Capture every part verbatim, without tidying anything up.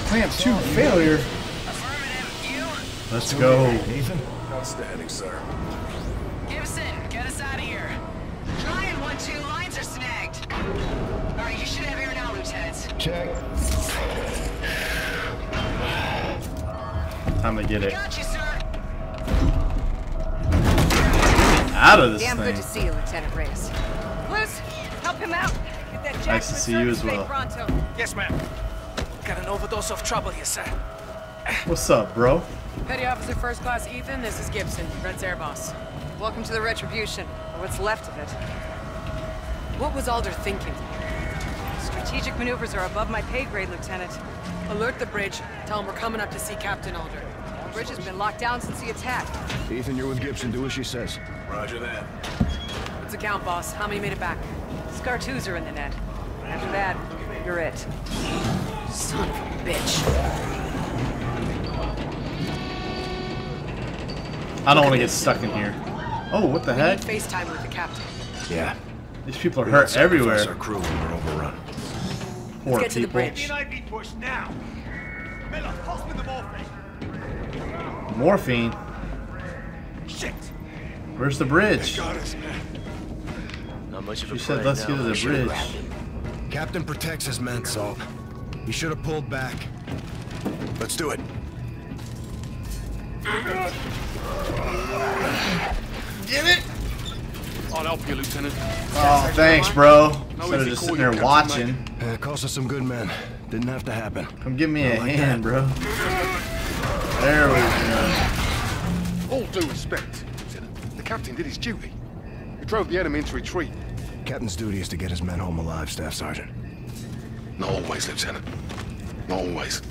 Clamp two failure. Let's go. Ethan? Outstanding, sir. Gibson, get us out of here. Giant one two lines are snagged. All right, you should have air now, Lieutenant. Check. Time to get it. Got you, sir. Out of this Damn thing. good to see you, Lieutenant Reyes. Liz, help him out. Get that Nice to see you as well. Pronto. Yes, ma'am. Got an overdose of trouble here, sir. What's up, bro? Petty Officer First Class Ethan, this is Gibson, Red's air boss. Welcome to the Retribution, or what's left of it. What was Alder thinking? Strategic maneuvers are above my pay grade, Lieutenant. Alert the bridge. Tell him we're coming up to see Captain Alder. The bridge has been locked down since the attack. Ethan, you're with Gibson. Do as she says. Roger that. What's the count, boss? How many made it back? Scar twos are in the net. After that, you're it. Son of a bitch. I don't want to get stuck in here. Oh, what the We heck? need FaceTime with the captain. Yeah. These people are We hurt don't sacrifice everywhere. our crew when we're overrun. Poor Let's get to the people. bridge. I be pushed now. Miller, pass me the morphine. Morphine. Shit. Where's the bridge? Got us, man. Not much of a She said, plan let's now. get to the Should've bridge. grabbed him. Captain protects his men, Salt. He should have pulled back. Let's do it. Get it? I'll help you, Lieutenant. Oh, thanks, bro. No Instead of easy just call, sitting you there Captain, watching. Uh, cost us some good men. Didn't have to happen. Come give me a Not like hand, that. bro. There we go. All due respect, Lieutenant. The captain did his duty. He drove the enemy into retreat. Captain's duty is to get his men home alive, Staff Sergeant. Not always, Lieutenant. Not always.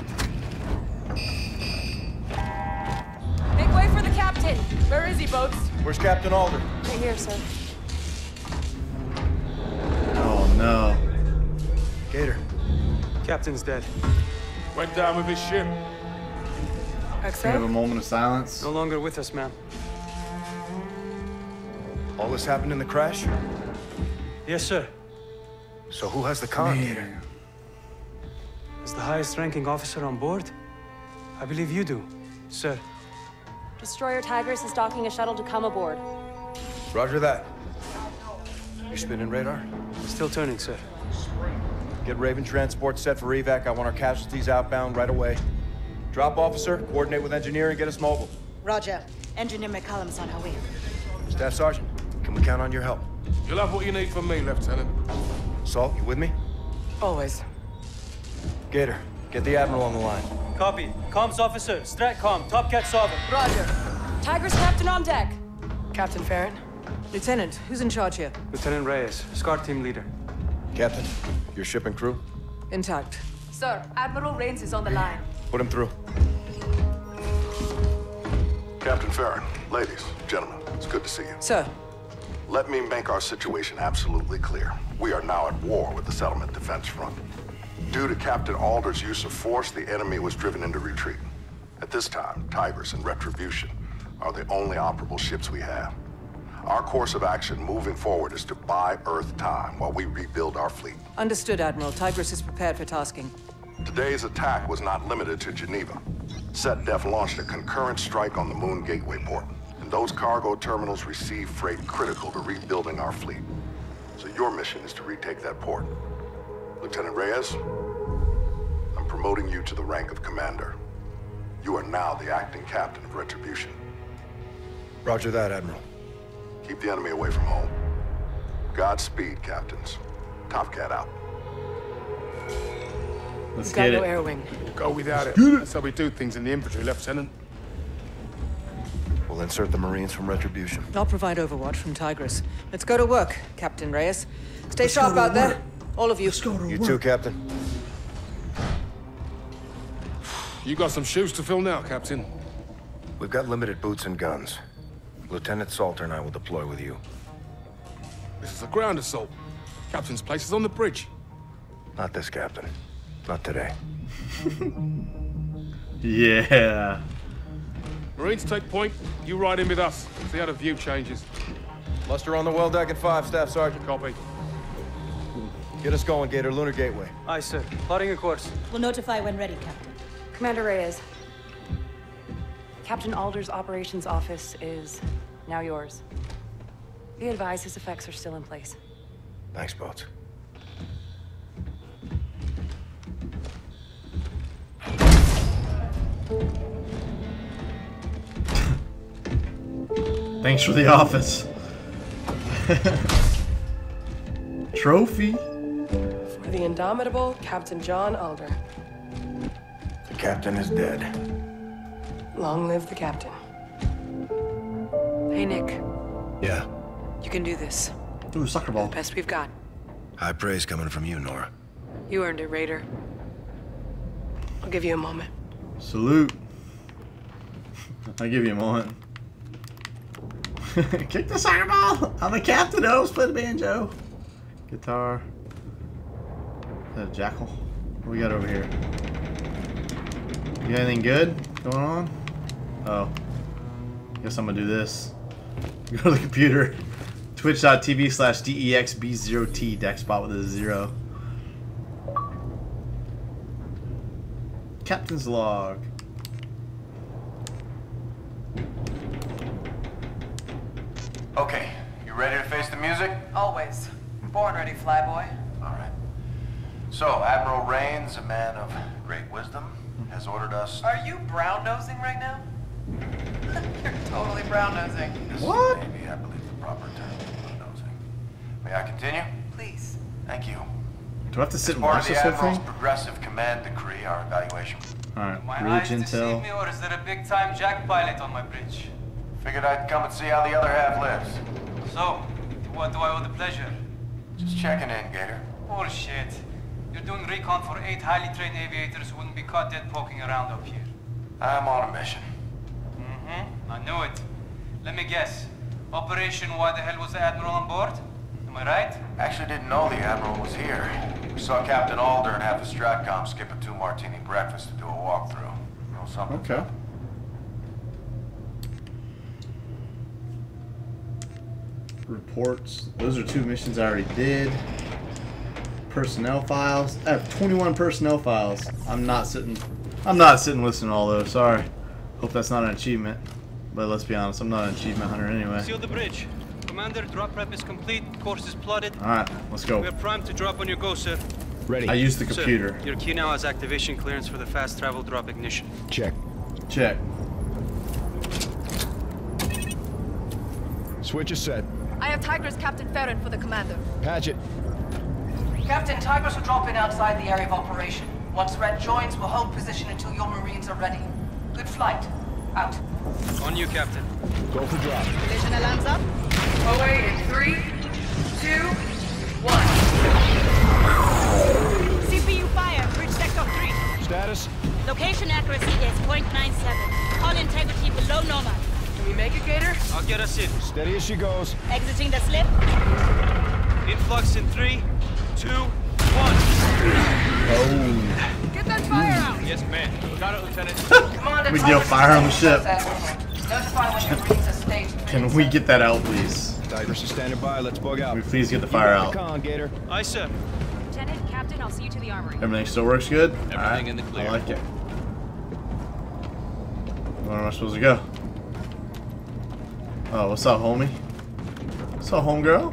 Make way for the captain. Where is he, Boats? Where's Captain Alder? Right here, sir. Oh, no. Gator. Captain's dead. Went down with his ship. Can we have a Except? moment of silence? No longer with us, ma'am. All this happened in the crash? Yes, sir. So who has the con, Gator? Man. As the highest ranking officer on board, I believe you do, sir. Destroyer Tigers is docking a shuttle to come aboard. Roger that. You spinning radar? Still turning, sir. Get Raven transport set for evac. I want our casualties outbound right away. Drop officer, coordinate with engineer and get us mobile. Roger. Engineer McCallum's on her way. Staff Sergeant, can we count on your help? You'll have what you need from me, Lieutenant. Salt, you with me? Always. Gator, get the Admiral on the line. Copy. Comms officer, Stratcom, Top Cat Sovereign. Roger. Tigers captain on deck. Captain Farron. Lieutenant, who's in charge here? Lieutenant Reyes, SCAR team leader. Captain, your ship and crew? Intact. Sir, Admiral Rains is on the line. Put him through. Captain Farron, ladies, gentlemen, it's good to see you. Sir. Let me make our situation absolutely clear. We are now at war with the Settlement Defense Front. Due to Captain Alder's use of force, the enemy was driven into retreat. At this time, Tigers and Retribution are the only operable ships we have. Our course of action moving forward is to buy Earth time while we rebuild our fleet. Understood, Admiral. Tigris is prepared for tasking. Today's attack was not limited to Geneva. SetDef launched a concurrent strike on the Moon Gateway port, and those cargo terminals received freight critical to rebuilding our fleet. So your mission is to retake that port. Lieutenant Reyes, I'm promoting you to the rank of commander. You are now the acting captain of Retribution. Roger that, Admiral. Keep the enemy away from home. Godspeed, captains. Top Cat out. Let's We've got get no it. air wing. Go without it. That's how we do things in the infantry, Lieutenant. We'll insert the Marines from Retribution. I'll provide overwatch from Tigris. Let's go to work, Captain Reyes. Stay sharp out there. All of you. Let's go to You work. too, Captain. You got some shoes to fill now, Captain. We've got limited boots and guns. Lieutenant Salter and I will deploy with you. This is a ground assault. Captain's place is on the bridge. Not this, Captain. Not today. Yeah. Marines take point. You ride in with us. See how the view changes. Muster on the well deck at five, Staff Sergeant. Copy. Get us going, Gator. Lunar Gateway. Aye, sir. Plotting a course. We'll notify when ready, Captain. Commander Reyes. Captain Alder's operations office is now yours. Be advised his effects are still in place. Thanks, Boats. Thanks for the office. Trophy. For the indomitable Captain John Alder. The captain is dead. Long live the captain. Hey, Nick. Yeah. You can do this. Ooh, soccer ball. The best we've got. High praise coming from you, Nora. You earned it, Raider. I'll give you a moment. Salute. I'll give you a moment. Kick the soccer ball! I'm the captain, oh, play the banjo. Guitar. Is that a jackal? What we got over here? You got anything good going on? Oh. Guess I'm gonna do this. Go to the computer. Twitch.tv slash DEXB0T. Dexbot with a zero. Captain's log. Okay, you ready to face the music? Always. Born ready, flyboy. All right. So, Admiral Rains, a man of great wisdom, has ordered us... Are you brown-nosing right now? You're totally brown-nosing. This What? may be, I believe, the proper term, brown-nosing. May I continue? Please. Thank you. Do I have to sit As and part watch of the this whole Admiral's thing? progressive command decree, our evaluation. Alright, My bridge eyes deceive intel. me, or is there a big-time jack pilot on my bridge? Figured I'd come and see how the other half lives. So, to what do I owe the pleasure? Just checking in, Gator. Bullshit. You're doing recon for eight highly trained aviators who wouldn't be caught dead poking around up here. I'm on a mission. Mm-hmm. I knew it. Let me guess. Operation Why the Hell Was the Admiral on Board? Am I right? Actually didn't know the Admiral was here. We saw Captain Alder and half the Stratcom skip a two-martini breakfast to do a walkthrough. Know something? Okay. Reports. Those are two missions I already did. Personnel files. I have twenty-one personnel files. I'm not sitting. I'm not sitting listening to all those. Sorry. Hope that's not an achievement. But let's be honest, I'm not an achievement hunter anyway. Seal the bridge. Commander, drop prep is complete. Course is plotted. All right, let's go. We're primed to drop on your go, sir. Ready. I used the computer. Sir, your key now has activation clearance for the fast travel drop ignition. Check. Check. Switch is set. I have Tigris Captain Farron for the commander. Patch it. Captain, Tigris will drop in outside the area of operation. Once Red joins, we'll hold position until your Marines are ready. Good flight. Out. On you, Captain. Go for drop. Collision alarms up. Away in three, two, one. C P U fire. Bridge sector three. Status? Location accuracy is point nine seven. Hull integrity below normal. Can we make it, Gator? I'll get us in. Steady as she goes. Exiting the slip. Influx in three, two, one. Oh. Get that fire out. Yes, ma'am. Got it, Lieutenant. Commander, We deal fire on the ship. Notify when your Marines are staged. Can we get that out, please? Tigers are standing by. Let's bug out. Can we please get the fire out? Con, Gator. Aye, sir. Lieutenant, Captain, I'll see you to the armory. Everything still works good? Everything Alright, in the clear. I like it. Where am I supposed to go? Oh, what's up, homie? What's up, homegirl?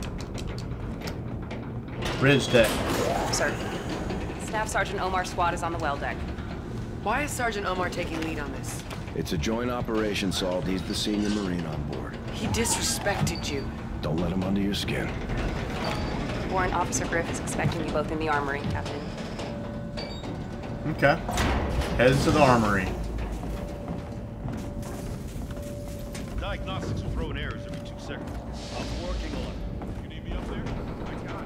Bridge deck. Sir. Staff Sergeant Omar Squad is on the well deck. Why is Sergeant Omar taking lead on this? It's a joint operation, Salt. He's the senior Marine on board. He disrespected you. Don't let him under your skin. Warrant Officer Griff is expecting you both in the armory, Captain. Okay. Head to the armory. Diagnostics will throw in errors every two seconds. I'm working on it. You need me up there? I got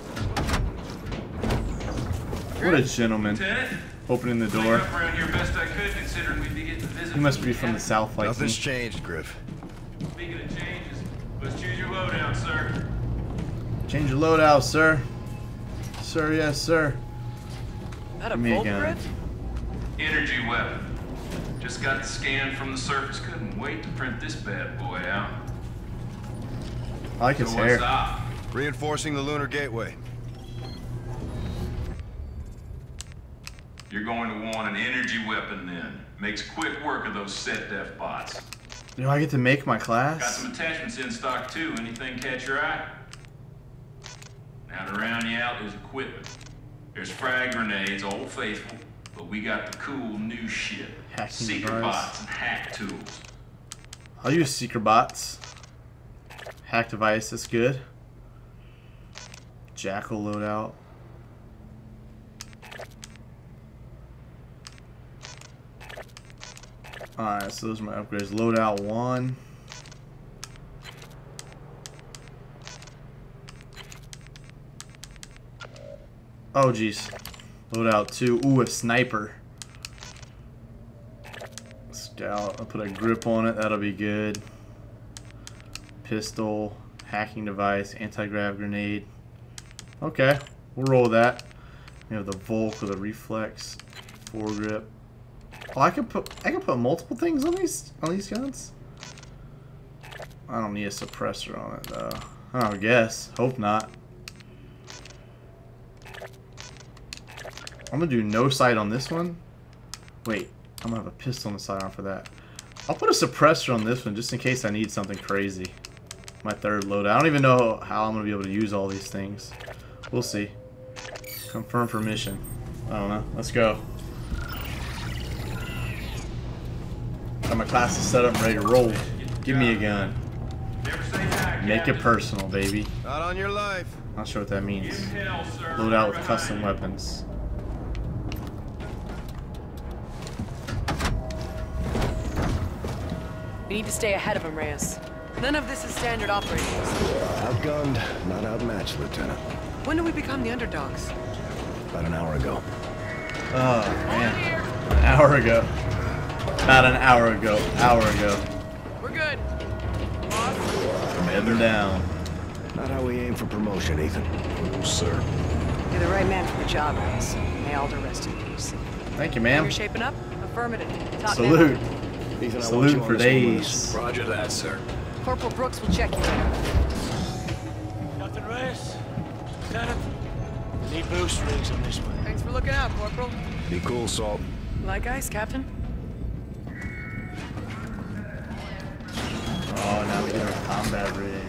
it. What a gentleman. Lieutenant? Opening the Cleaned door. up around here best I could, considering we'd be getting a visit. He must be from the south like Nothing's me. changed, Griff. Speaking of changes, let's choose your loadout, sir. Change your loadout, sir. Sir, yes, sir. That a Give me a bolt gun. grid? Energy weapon. Just got the scan from the surface. Couldn't wait to print this bad boy out. I like his So hair. what's up? Reinforcing the lunar gateway. You're going to want an energy weapon then. Makes quick work of those set def bots. Do I get to make my class? Got some attachments in stock too. Anything catch your eye? Now to round you out is equipment. There's frag grenades, old faithful, but we got the cool new shit. Hacking Seeker device. bots and hack tools. I'll use seeker bots. Hack device, that's good. Jackal loadout. Alright, so those are my upgrades. Loadout one. Oh geez. Loadout two. Ooh, a sniper. Scout. I'll put a grip on it. That'll be good. Pistol. Hacking device. Anti-grav grenade. Okay. We'll roll with that. We have the Volk with a reflex. Foregrip. Oh, I can put I can put multiple things on these on these guns. I don't need a suppressor on it though. I don't guess. Hope not. I'm gonna do no sight on this one. Wait, I'm gonna have a pistol on the sidearm for that. I'll put a suppressor on this one just in case I need something crazy. My third loadout. I don't even know how I'm gonna be able to use all these things. We'll see. Confirm for mission. I don't know. Let's go. Got my class is set up and ready to roll. Give me a gun. Make it personal, baby. Not on your life. Not sure what that means. Load out with custom weapons. We need to stay ahead of him, Reyes. None of this is standard operating procedure. Outgunned, not outmatched, Lieutenant. When do we become the underdogs? About an hour ago. Oh, man. An hour ago. About an hour ago. Hour ago. We're good. Heading down. Not how we aim for promotion, Ethan. Oh, sir. You're the right man for the job, Reyes. May Alder rest in peace. Thank you, ma'am. You're shaping up? Affirmative. Top Salute. man. Ethan, I Salute want you for on this days. one. Roger that, sir. Corporal Brooks will check you later. Captain Reyes, Lieutenant, need boost rings on this one. Thanks for looking out, Corporal. Be cool, Salt. Like ice, Captain. Oh, now we get our combat rig.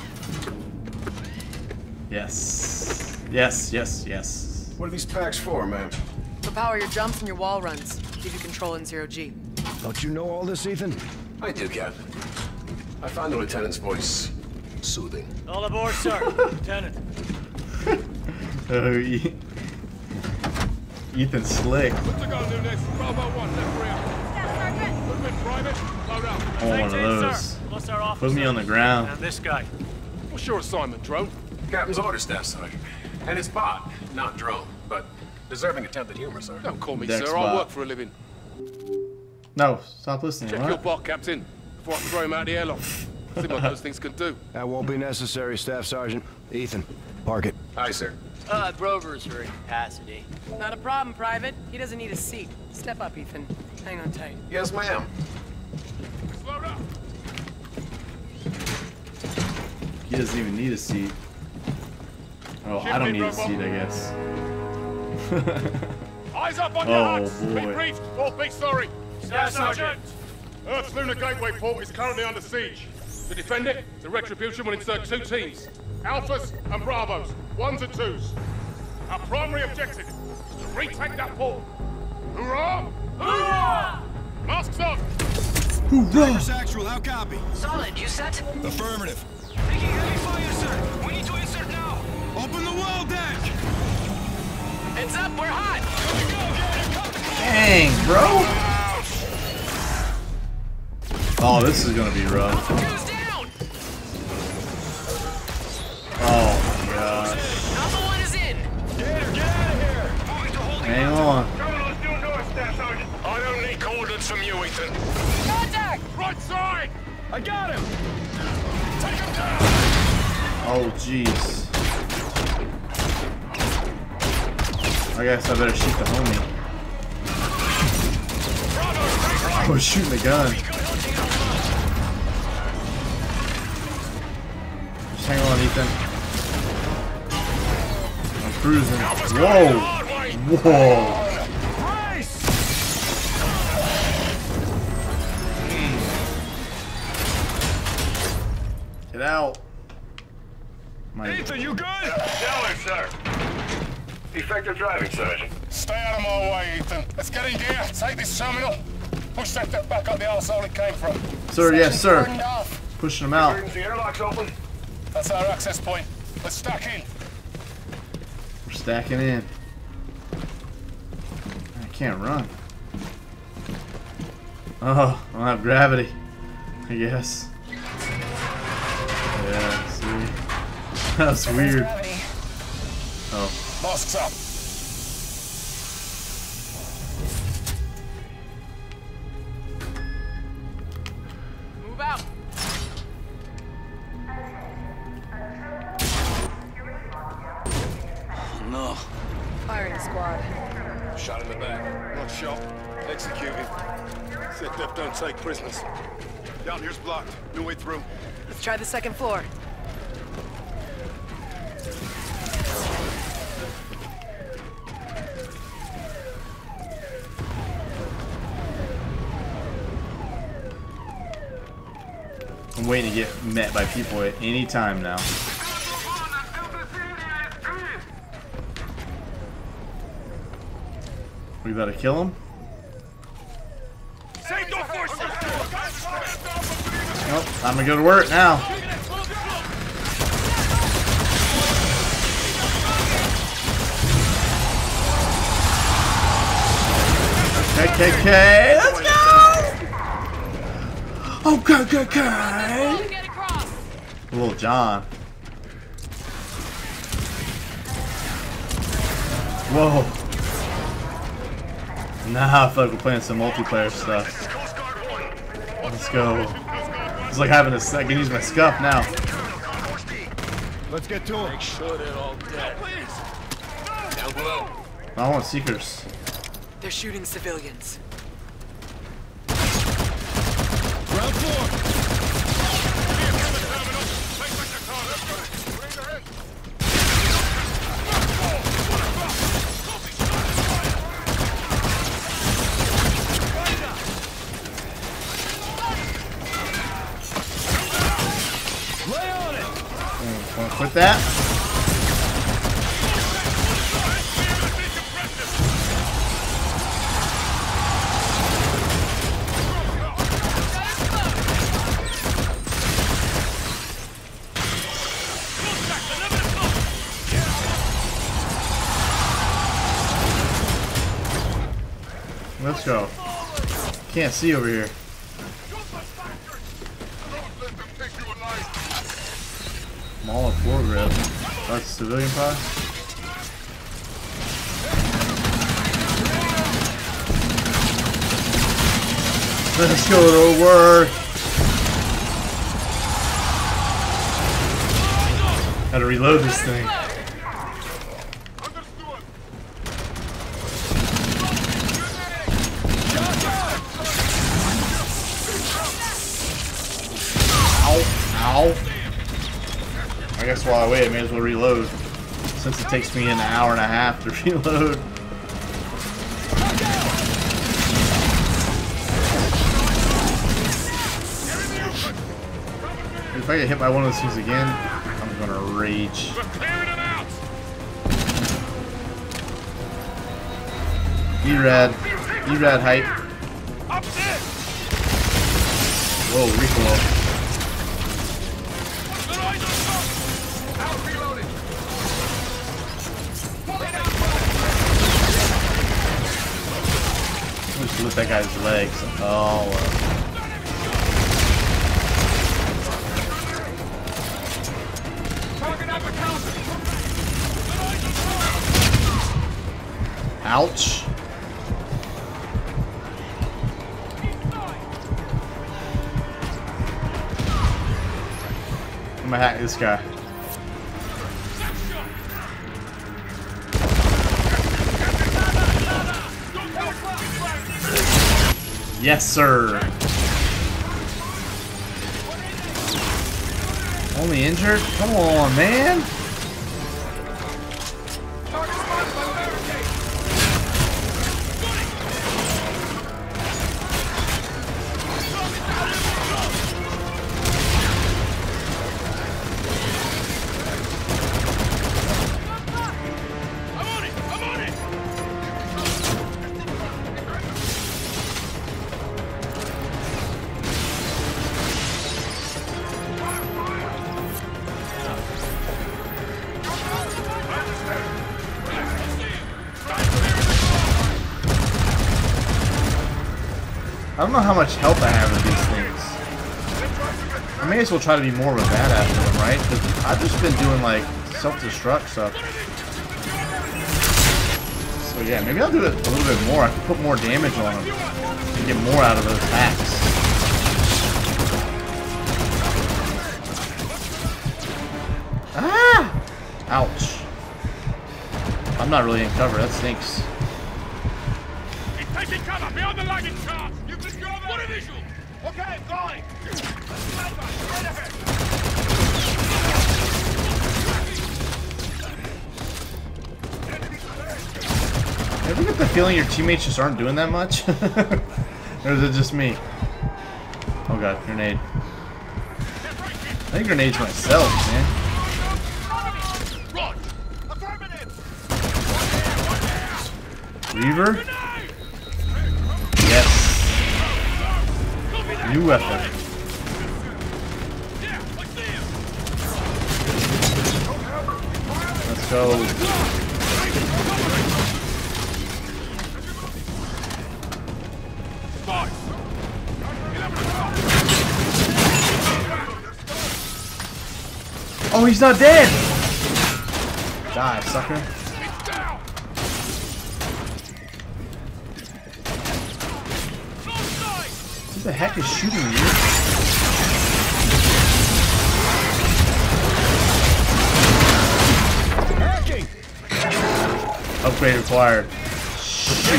Yes. Yes, yes, yes. What are these packs for, man? To power your jumps and your wall runs. Give you control in zero G. Don't you know all this, Ethan? I do, Captain. I found the lieutenant's voice soothing. All aboard, sir. Lieutenant. Oh, e Ethan slick. What's the gun do next? Bravo one, left rear. Staff Sergeant. Movement, private, load up. Oh, one of those. Plus our officer. Put me on the ground. And this guy. What's your assignment, drone? Captain's orders, Staff Sergeant. And it's bot, not drone, but deserving attempted humor, sir. Don't call me Dex sir, bot. I work for a living. No, stop listening. Check what? your bot, Captain, before I throw him out the airlock. See what those things can do. That won't be necessary, Staff Sergeant. Ethan, park it. Aye, sir. Uh, Grover's for incapacity. Not a problem, Private. He doesn't need a seat. Step up, Ethan. Hang on tight. Yes, ma'am. Load up. He doesn't even need a seat. Oh, I don't need a seat, I guess. Eyes up on Oh, your hats. Be boy. briefed or be sorry. Staff Sergeant. Earth's lunar gateway port is currently under siege. To defend it, the Retribution will insert two teams. Alphas and Bravos. Ones and twos. Our primary objective is to retake that port. Hoorah! Hoorah! Masks on! Tigers actual, how copy? Solid, you set? Affirmative. Taking heavy fire, sir. We need to insert now. Open the well deck! Heads up, we're hot. Dang, bro. Oh, this is gonna be rough. Oh my gosh. Alpha one is in. Get her, get out of here. Moving to holding. Hang on. Terminal's due north, Staff Sergeant. I don't need coordinates from you, Ethan. Contact! Right side! I got him! Take him down! Oh, jeez. I guess I better shoot the homie. I was shooting the gun. Just hang on, Ethan. I'm cruising. Whoa! Whoa! Get out. My Ethan, you good? Stellar, sir. Effective driving, Sergeant. Stay out of my way, Ethan. Let's get in gear. Take this terminal. Push that thing back up the arsehole it came from. Sir, yes, sir. Pushing them out. Emergency airlock's open. That's our access point. Let's stack in. We're stacking in. I can't run. Oh, I don't have gravity, I guess. Yeah, see? That's weird. Oh. Masks up. Move out. No. Firing squad. Shot in the back. Not shot. Executed. Said Def don't take prisoners. Down here's blocked. No way through. Let's try the second floor. I'm waiting to get met by people at any time now. We better kill him? Nope, I'm gonna go to work now. K K K, let's go! Oh, K K K! Little John. Whoa. Nah, I feel like we're playing some multiplayer stuff. Let's go. It's like having a second. I can use my scuff now. Let's get to him. Make sure they're all dead. Down below. I want seekers. They're shooting civilians. Round four. Lay on it. Want to quit that? Let's go. Can't see over here. Mall of floor grab. That's a civilian pod. Let's go to work. Gotta reload this thing. Ow. I guess while I wait, I may as well reload. Since it takes me an hour and a half to reload. If I get hit by one of those things again, I'm gonna rage. E-Rad. E-Rad hype. Whoa, recoil. Just lift that guy's legs. Oh. Ouch. I'm gonna hack this guy. Yes, sir. Only injured? Come on, man. don't know how much health I have with these things. I may as well try to be more of a badass with them, right? Because I've just been doing like self-destruct stuff. So yeah, maybe I'll do it a little bit more. I can put more damage on them and get more out of those attacks. Ah! Ouch. I'm not really in cover. That stinks. He's taking cover behind the luggage cart. You can go there. What a visual. Okay, I'm going. Right ahead. Ever get the feeling your teammates just aren't doing that much? Or is it just me? Oh god, grenade. I think grenades myself, man. Reaver? Yes. New weapon. Let's go. Oh, he's not dead! Die, sucker. Who the heck is shooting you? Upgrade required. Shoot.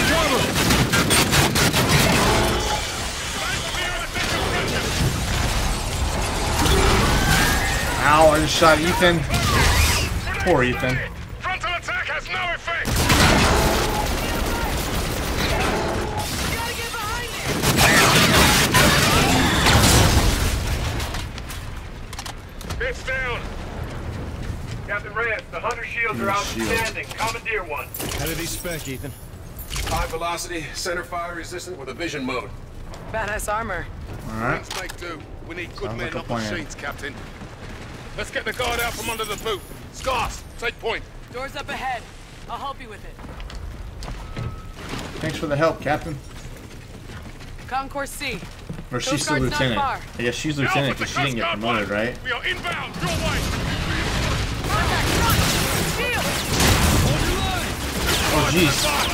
Ow, I just shot Ethan. Poor Ethan. Frontal attack has no effect. It's down. Captain Reyes, the Hunter shields are outstanding. Commandeer one. How did he spec, Ethan? High velocity, center fire resistant with a vision mode. Badass armor. Alright. Let's make do. We need good Sounds men, like a not plan. machines, Captain. Let's get the guard out from under the boot. Scars, take point. Doors up ahead. I'll help you with it. Thanks for the help, Captain. Concourse C. Or she's still Coast Guard's not lieutenant. far. I guess she's lieutenant because she didn't get promoted, right? We are inbound, your way. Oh, jeez.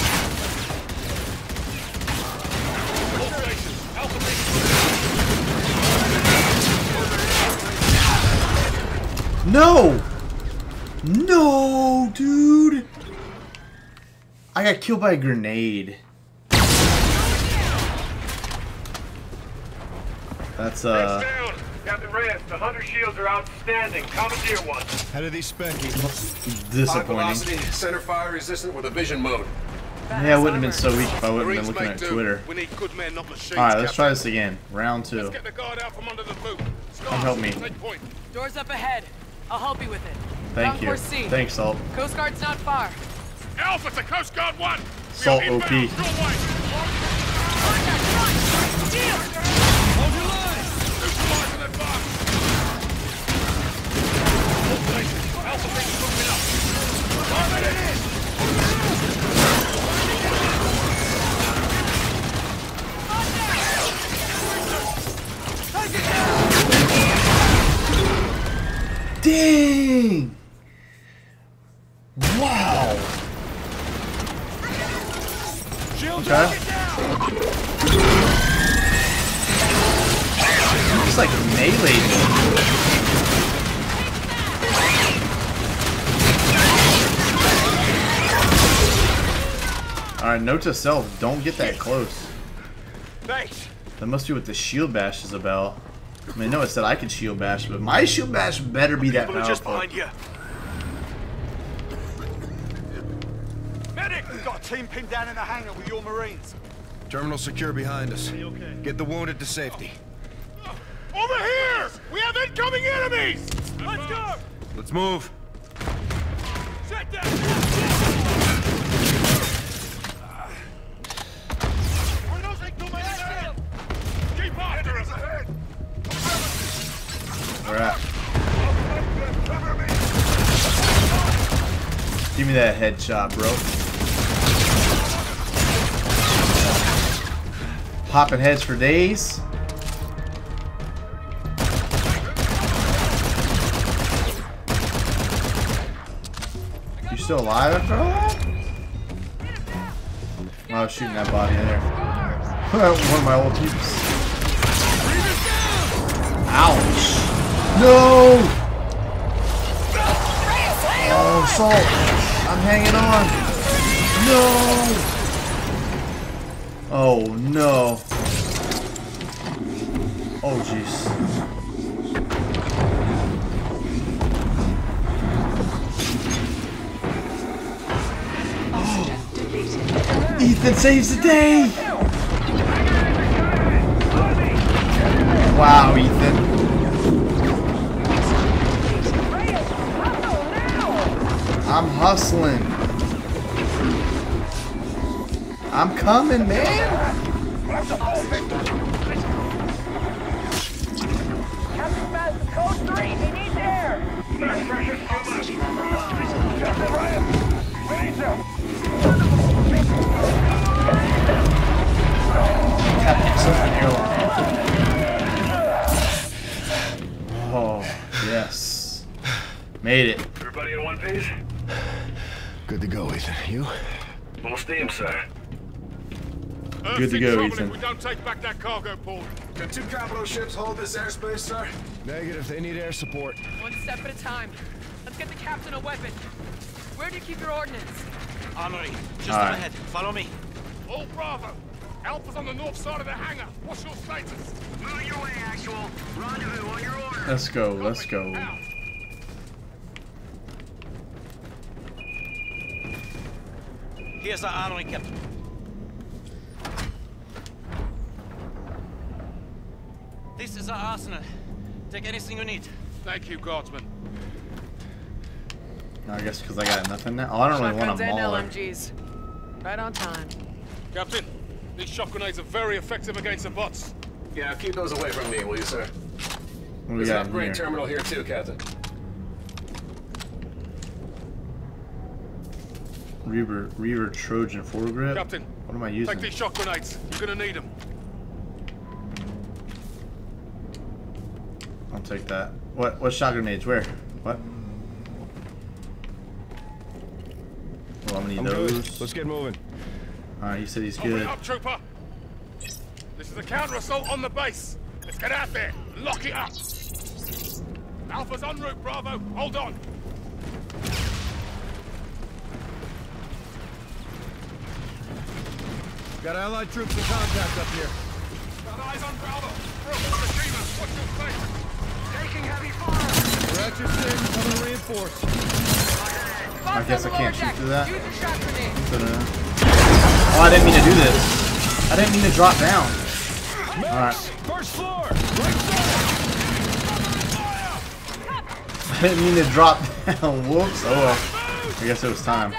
No! No, dude! I got killed by a grenade. That's, uh... down. Captain Reyes, the Hunter shields are outstanding. Commandeer one. How did he spec, Ethan? High disappointing. velocity, center fire resistant with a vision mode. Yeah, I wouldn't have been so weak if I wouldn't have been looking at do. Twitter. We need good men, not machines. Alright, let's try Captain. this again. Round two. Let's get the guard out from under the boot. Come help me. Take point. Doors up ahead. I'll help you with it. Thank you. Concourse C. Thanks, Salt. Coast Guard's not far. Alpha to Coast Guard one. Salt O P. Dang! Wow! Okay. Looks like melee. Alright, note to self, don't get that close. Thanks. That must be what the shield bash is about. I mean, I know it said I could shield bash, but my shield bash better be that People are just powerful. behind you. Medic! We've got a team pinned down in the hangar with your Marines. Terminal secure behind us. Okay. Get the wounded to safety. Over here! We have incoming enemies! Let's go! Let's move. Set down! Keep after us ahead! Where at? Give me that headshot, bro. popping heads for days. You still alive after all that? I was shooting that body there. One of my old peeps. Ouch! No! Oh, Salt! I'm hanging on! No! Oh no! Oh jeez! Ethan saves the day! Wow, Ethan. I'm hustling. I'm coming, man. Captain Madison, code three, he needs air. Pressure's too much. Captain Ryan, we need to. Oh, yes. Made it. Everybody in one piece? Good to go, Ethan. You? Full steam, sir. Good to go, Ethan. If we don't take back that cargo port. Can two capital ships hold this airspace, sir? Negative. They need air support. One step at a time. Let's get the captain a weapon. Where do you keep your ordnance? Armory. Just All up right. ahead. Follow me. All Bravo. Alpha's on the north side of the hangar. What's your status? Moving your way, actual. Rendezvous on your order. Let's go. Let's go. Here's our armory, Captain. This is our arsenal. Take anything you need. Thank you, Guardsman. I guess because I got nothing now. Oh, I don't really want Shotguns a and mauler. L M Gs. Right on time. Captain, these shock grenades are very effective against the bots. Yeah, keep those away from me, will you, sir? What do we There's an got in upgrade here? terminal here too, Captain. Reaver, Reaver Trojan foregrip. Captain, what am I using? take these shock grenades. You're gonna need them. I'll take that. What? What shot grenades? Where? What? Well, I'm gonna need I'm those. good. Let's get moving. Alright, he said he's Open good. it up, trooper. This is a counter-assault on the base. Let's get out there. Lock it up. Alpha's en route, Bravo. Hold on. Got allied troops in contact up here. Got eyes on Bravo. Bravo, Regina, what's your status? Taking heavy fire. We're at your station, coming to reinforce. I guess I can't shoot through that. Use your shot grenade. Oh, I didn't mean to do this. I didn't mean to drop down. Alright. First floor! Right I didn't mean to drop down. Whoops. Oh well. I guess it was time.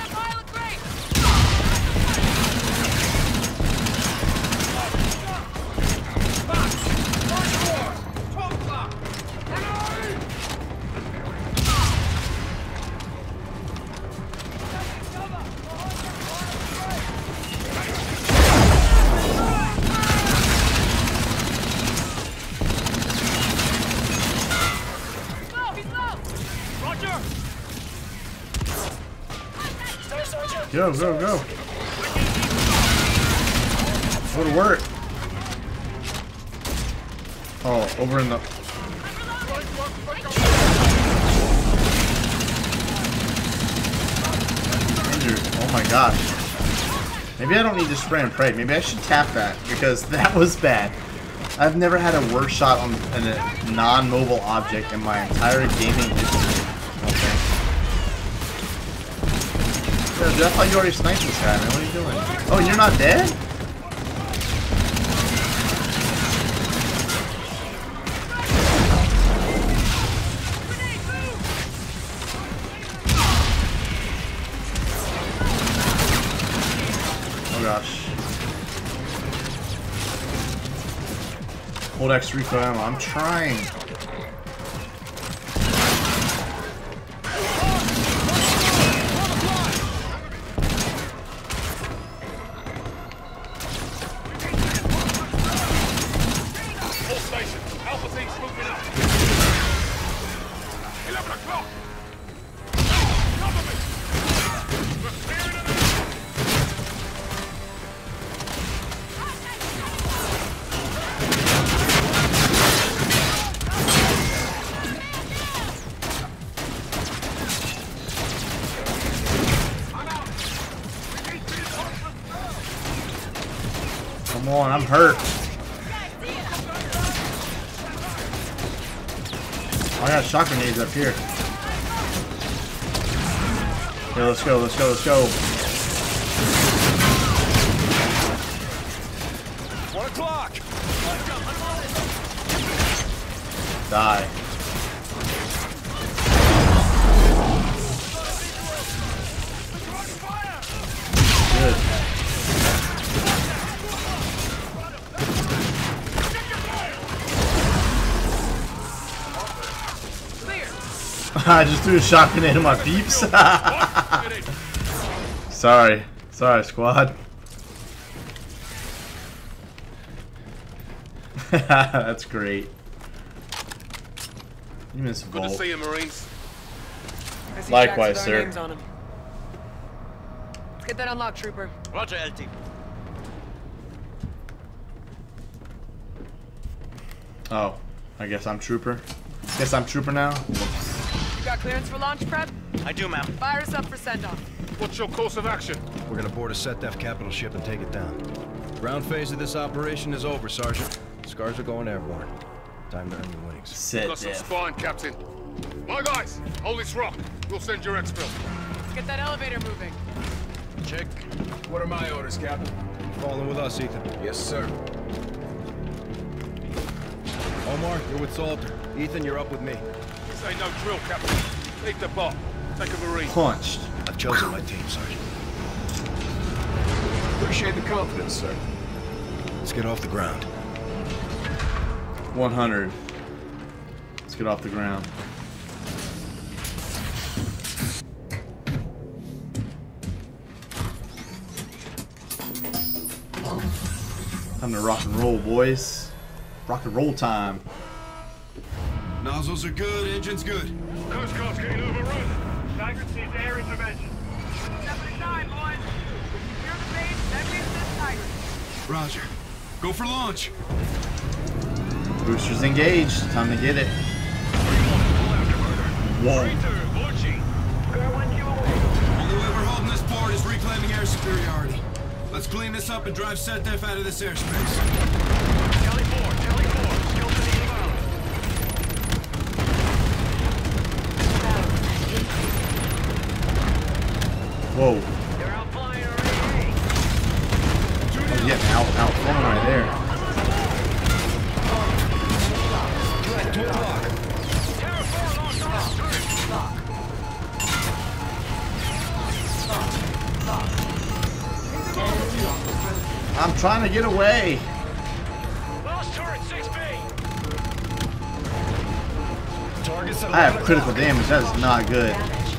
Go, go, go. Go to work. Oh, over in the... Injured. Oh my gosh. Maybe I don't need to spray and pray. Maybe I should tap that, because that was bad. I've never had a worse shot on a non-mobile object in my entire gaming history. Okay. Yo, dude, I thought you already sniped this guy, man. What are you doing? Oh, you're not dead? Oh gosh. Hold X recoil ammo. I'm trying. block! Cover me! We're clearing it out! Come on, I'm hurt. I got shot grenades up here. Yeah, let's go, let's go, let's go. One o'clock. Die. Good. I just threw a shot grenade in my peeps. Sorry. Sorry, squad. That's great. You missed a Good to bolt. see you, Marines. I see Likewise, tracks with our sir. names on 'em. Let's get that unlocked, Trooper. Roger, L T. Oh, I guess I'm trooper. Guess I'm trooper now. You got clearance for launch prep? I do, ma'am. Fire us up for send-off. What's your course of action? We're gonna board a SetDef capital ship and take it down. Ground phase of this operation is over, Sergeant. Scars are going airborne. Time to earn your winnings. Sit Got some there. spine, Captain. My guys, hold this rock. We'll send your exfil. Let's get that elevator moving. Check. What are my orders, Captain? Falling with us, Ethan. Yes, sir. Omar, you're with Salter. Ethan, you're up with me. This ain't no drill, Captain. Take the bot. Take a Marine. Punched. I've chosen my team, Sergeant. Appreciate the confidence, sir. Let's get off the ground. one hundred. Let's get off the ground. Time to rock and roll, boys. Rock and roll time. Nozzles are good, engine's good. Coast Guard's getting overrun. Tiger needs air intervention. seventy-nine, boys. Secure the base, then we assist Tiger. Roger. Go for launch. Boosters engaged. Time to get it. Whoa. Only way we're holding this port is reclaiming air superiority. Let's clean this up and drive SetDef out of this airspace. Kelly four, Kelly four. Skills in the inbound. Whoa. They're out flying already. I'm getting out, out flowing right there. Two o'clock. Terra four launched off. I'm trying to get away. Lost turret six B. Targets I have critical damage. That is not good.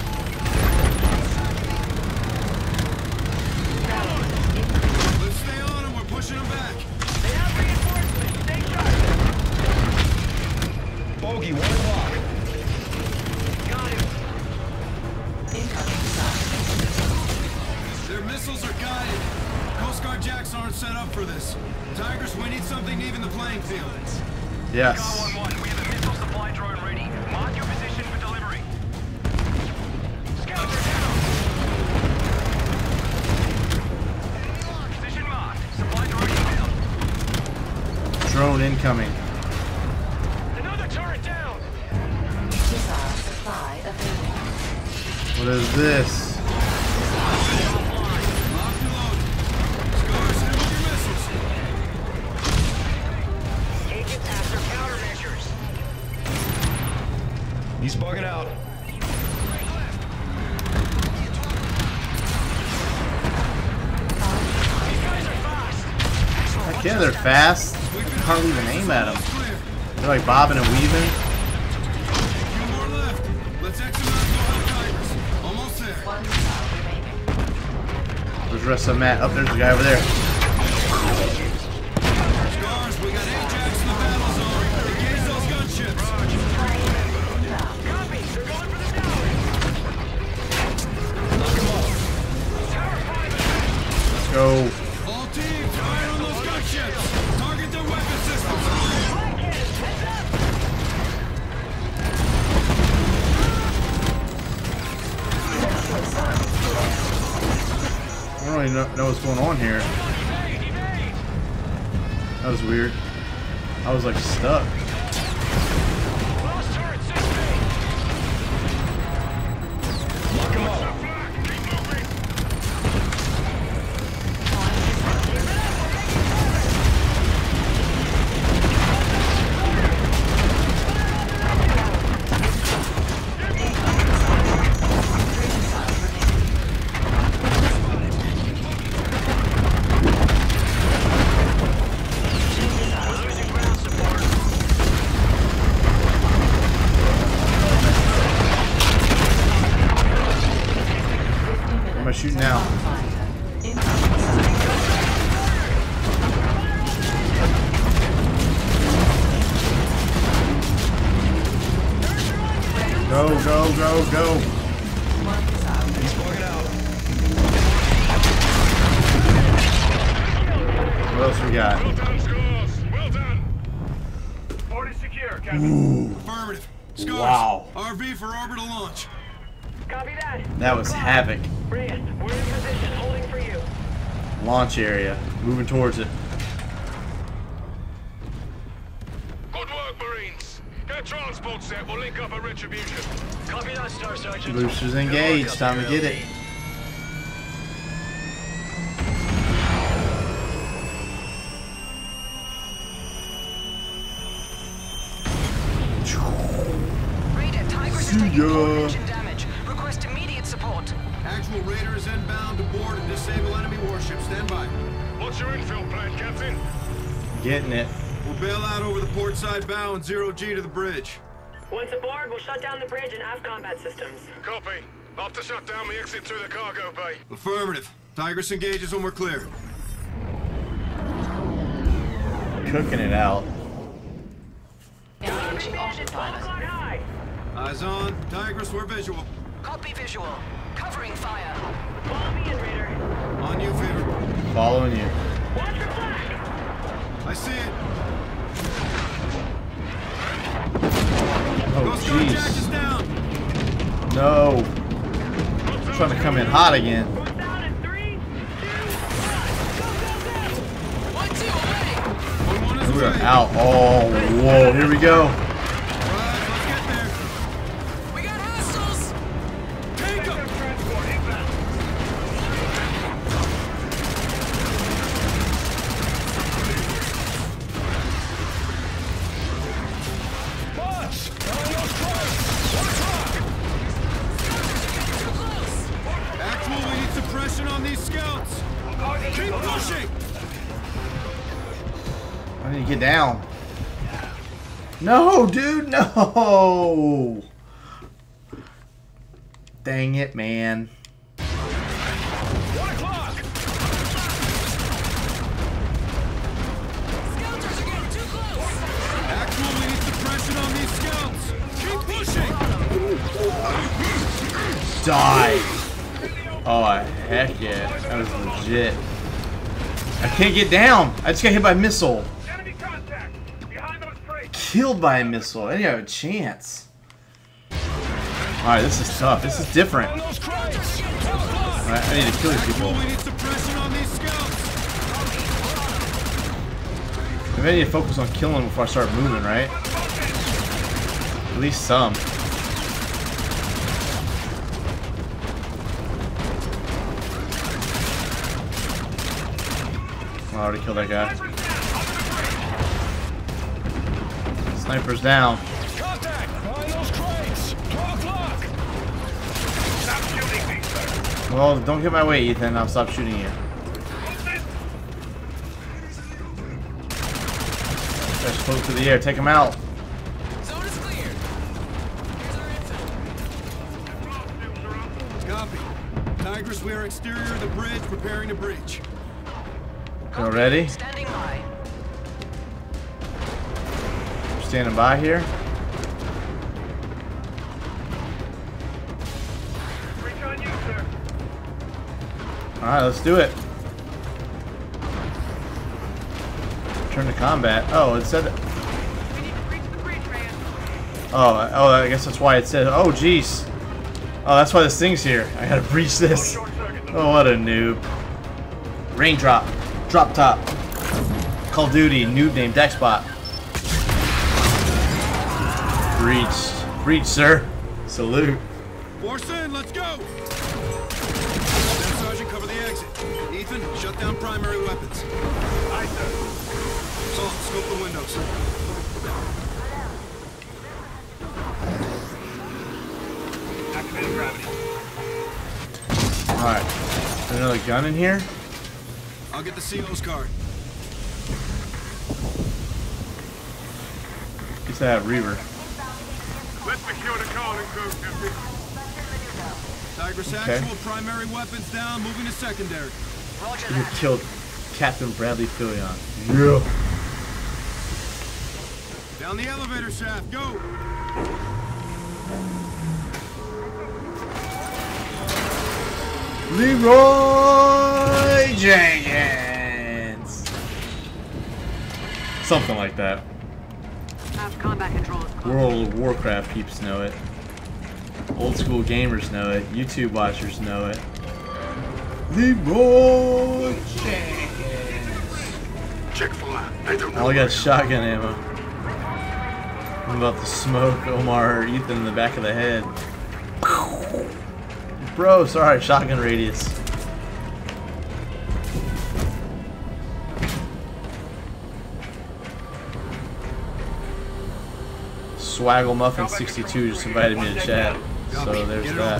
Let's stay on them. We're pushing them back. They have reinforcements. Stay sharp. Bogey, one o'clock. Got him. Their missiles are guided. Coast Guard jacks aren't set up for this. Tigers, we need something to even the playing field. Yes. one one, we have a missile supply drone ready. Mark your position for delivery. Scouts are down. Position marked. Supply drone inbound. Drone incoming. Another turret down. What is this? Agents after countermeasures. He's bugging out. Heck yeah, they're fast. Can't even aim at them. They're like bobbing and weaving. Let's exit and go help Tigers. Almost there. Where's the rest of them at? Oh, there's a guy over there. Scars, we got Ajax in the battle zone. Engage those gunships. Copy. They're going for the don't even know, know what's going on here. That was weird. I was like stuck. Shoot now. Go, go, go, go. What else we got? Well done, Scores. Well done. Port is secure, Captain. Ooh. Affirmative. Scars. Wow. R V for orbital launch. Copy that. That was havoc. Reyes, we're in position, holding for you. Launch area. Moving towards it. Good work, Marines. Get transport set. We'll link up at Retribution. Copy that, Star Sergeant. Boosters engaged. Time to get it. Raider, Tigris is taking core engine damage. Request immediate support. Actual raiders inbound to board and disable enemy warships. Stand by. What's your infill plan, Captain? Getting it. We'll bail out over the port side bow and zero G to the bridge. Once aboard, we'll shut down the bridge and have combat systems. Copy. After shut down, we exit through the cargo bay. Affirmative. Tigris engages when we're clear. Cooking it out. Eyes on. Tigris, we're visual. Copy visual. Covering fire. Follow me in, Raider. On you, Favor. Following you. Watch your flag. I see it. Oh, Coast Guard Jack is jeez. down. No. Trying to come in hot again. We are out. Oh, whoa. Here we go. Actual, we need suppression on these scouts. Keep pushing. I need to get down. No, dude, no. Dang it, man. One o'clock. Scouters are getting too close. Actual, we need suppression on these scouts. Keep pushing. Die. Oh, heck yeah. That was legit. I can't get down. I just got hit by a missile. Killed by a missile. I didn't have a chance. Alright, this is tough. This is different. Alright, I need to kill these people. Maybe I need to focus on killing them before I start moving, right? At least some. I already killed that guy. Sniper's down. Well, don't get my way, Ethan. I'll stop shooting you. Guys, float through the air. Take him out. Zone is clear. Here's our infill. Copy. Tigris, we are exterior of the bridge, preparing to breach. You ready? Standing by. Standing by here. Alright, let's do it. Turn to combat. Oh, it said. Oh, oh, I guess that's why it said. Oh, jeez. Oh, that's why this thing's here. I gotta breach this. Oh, what a noob. Raindrop. Drop top. Call of Duty. Noob named Dexbot. Breached. Breached, sir. Salute. Force in, let's go! Then Sergeant, cover the exit. Ethan, shut down primary weapons. Aye, sir. Salt, scope the windows. Activating gravity. Alright. Another gun in here? I'll get the C O's card. Used to have Reaver. Let's secure the car and crew, Captain. Tigris Okay. actual, primary weapons down, moving to secondary. You killed Captain Bradley Fillion. Yeah. Down the elevator shaft, go! Leroy Jenkins. Something like that. Combat control is close. World of Warcraft peeps know it. Old school gamers know it. YouTube watchers know it. Leroy Jenkins. Chick-fil-A. They don't I only got shotgun ammo. I'm about to smoke Omar or Ethan in the back of the head. Bro, sorry, shotgun radius. Swaggle Muffin sixty-two just invited me to chat, so there's that.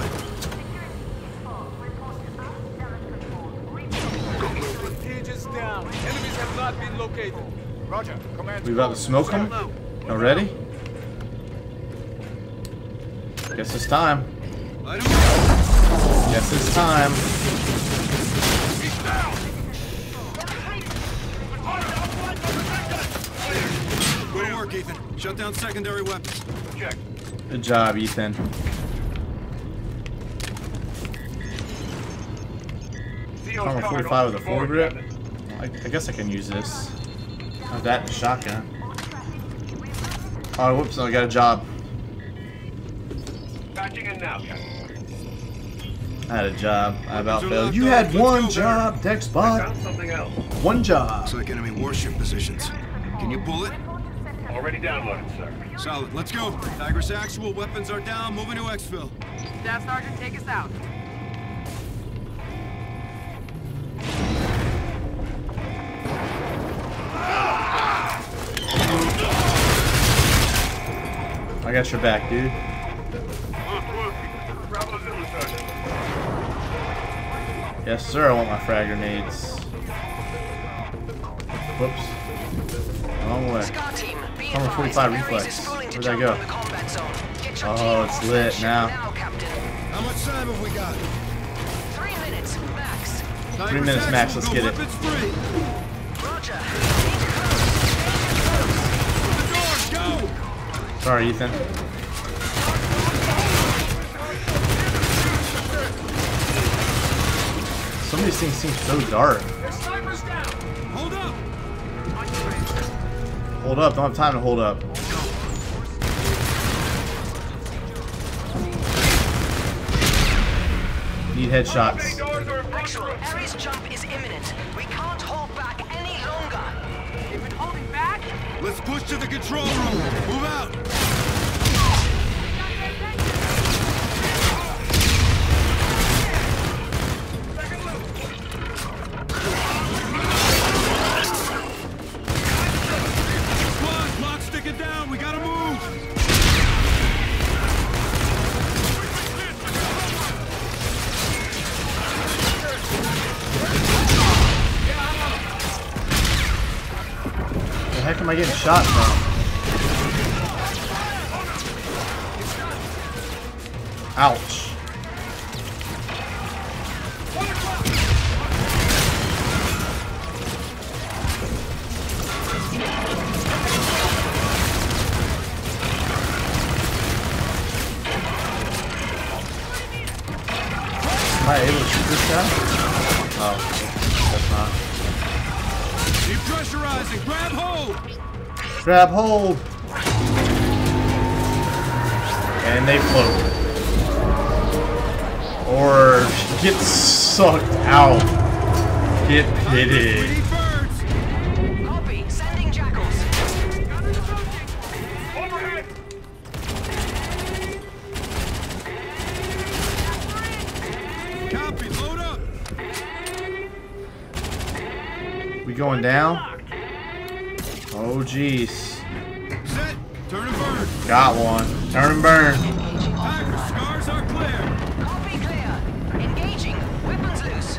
We about to smoke them already? Guess it's time. Guess it's time. Go to work, Ethan. Shut down secondary weapons. Check. Good job, Ethan. Armor forty-five with a foregrip. I, I guess I can use this. Oh, that and shotgun. Oh, whoops! I got a job. Patching in now, Captain. I had a job. I about failed. You had one job, Dexbot. Found something else. One job. Looks like enemy warship positions. Can you pull it? Already downloaded, sir. Solid. Let's go. Tigris actual. Weapons are down. Moving to exfil. Staff Sergeant, take us out. I got your back, dude. Yes, sir. I want my frag grenades. Whoops. Wrong way. Armor forty-five reflex. Where'd that go? Oh, it's lit now. How much time have we got? Three minutes max. Three minutes max. Let's get it. Roger. Sorry, Ethan. Some of these things seem so dark. Hold up. Hold up. Don't have time to hold up. Need headshots. Actual, Ares jump is imminent. We can't hold back any longer. You've been holding back? Let's push to the control room. Move out. Squad, clock sticking down. We gotta move. The heck am I getting shot from? Ouch. Am I able to shoot this guy? Oh, that's not. Depressurizing. Grab hold. Grab hold. And they float. Or get sucked out. Get pitted. Copy. Sending jackals. Overhead! Copy, load up! We going down? Oh jeez. Set, turn and burn. Got one. Turn and burn. Tiger, scars are clear. Copy clear. Engaging. Weapons loose.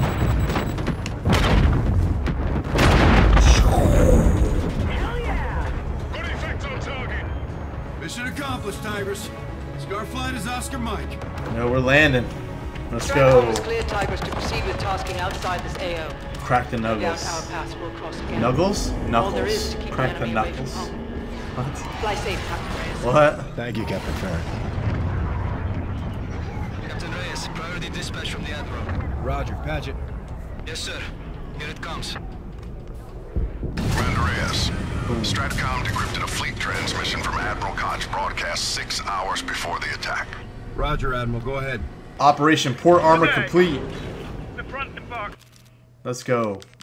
Hell yeah! Good effect on target. Mission accomplished, Tigers. Scarflight is Oscar Mike. No, we're landing. Let's Stratcom go. has cleared Tigers to proceed with tasking outside this A O. Crack the Down our knuckles. paths will cross again. Knuckles? All there is Knuckles. to keep Crack the the enemy away knuckles. from home. What? Fly safe, Captain Reyes. What? Thank you, Captain Farron. Captain Reyes, priority dispatch from the Admiral. Roger, patch it. Yes, sir. Here it comes. Commander Reyes, Stratcom decrypted a fleet transmission from Admiral Koch broadcast six hours before the attack. Roger, Admiral. Go ahead. Operation Port Armor Okay. complete. The front and back. Let's go.